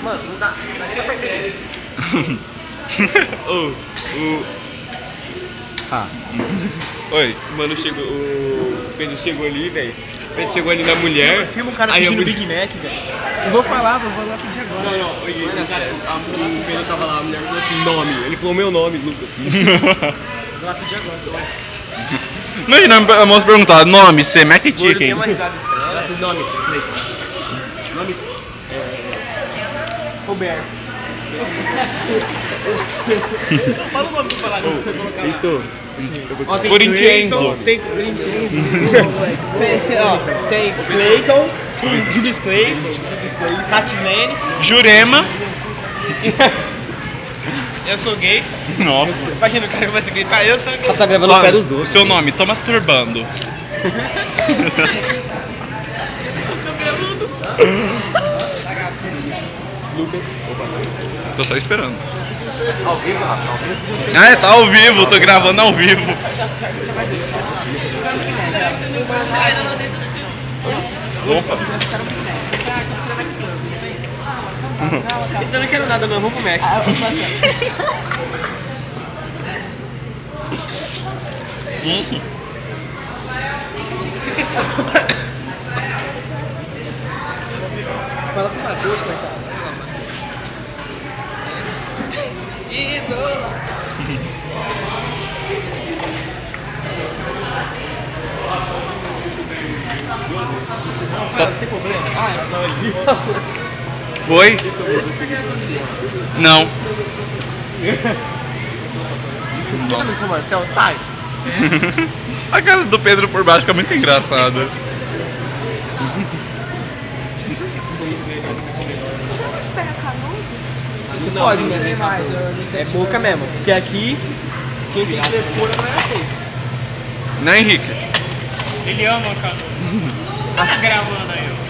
Mano, não dá nem pra perceber. Oi, mano, chegou. O Pedro chegou ali, velho. O Pedro chegou ali na mulher. Filma um cara aí pedindo Big Mac, velho. Eu vou falar pedir agora. Não, o Pedro tava lá, a mulher falou assim, nome. Ele falou meu nome, Lucas. Vou lá pedir agora. Imagina a moça perguntar, nome, C, Mac Tem Chicken. uma risada estranha. Nome. Nome. Roberto. Fala o nome do falar. Isso. Corintienzo. Tem Corintienzo. Tem Clayton. Judas Clay. Catisnene. Jurema. Eu sou gay. Nossa. Imagina o cara que vai se gritar, eu sou gay. Tá gravando o pé dos outros. Seu nome, tô masturbando. Lucas. Tô só esperando. Ao vivo, Rafa, ao vivo. Ah, tá ao vivo, tô gravando ao vivo. Opa. Isso eu não quero nada, não. Vamos pro Mac. Fala pro Matheus, coitado. Isso! Só... Tem problema? Oi? Não. Tá me filmando? Você é otário? A cara do Pedro por baixo fica muito engraçada. Você pode, né? É boca mesmo. Porque aqui, quem tem frescura não é aceito. Né, Henrique? Ele ama a canoa. Você tá gravando aí, ó.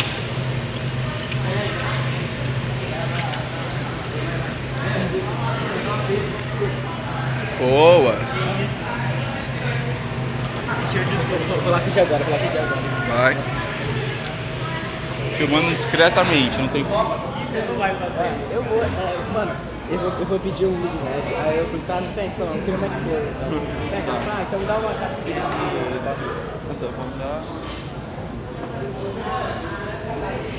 Boa. Vou lá pedir agora, Vai. Filmando discretamente, não tem... Você não vai fazer isso. Eu vou, mano, eu vou pedir um Big Mac, aí eu falei, tá, não tem, não, não tem Mac for. Então me dá uma casquinha de bagulho. Então, vamos dar...